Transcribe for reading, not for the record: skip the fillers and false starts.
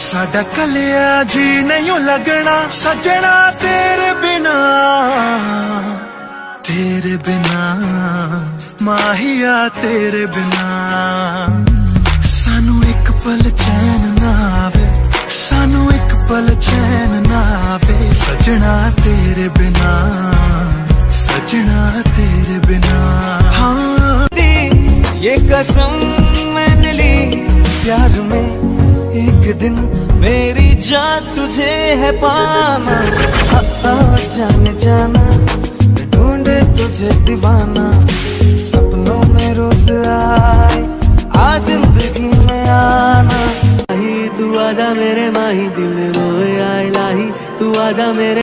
साडा कलिया जी नहीं लगना सजना तेरे बिना माहिया तेरे बिना। सानू एक पल चैन ना आवे, सानू एक पल चैन ना आवे, सजना तेरे बिना, सजना तेरे बिना। हाँ ये कसम मैंने ली प्यार में एक दिन मेरी जान तुझे है पाना। जाने जाना ढूंढे तुझे दीवाना, सपनों में रोज आए आ जिंदगी में आना। तू आजा मेरे माही दिल रोए आए लाही, तू आजा मेरे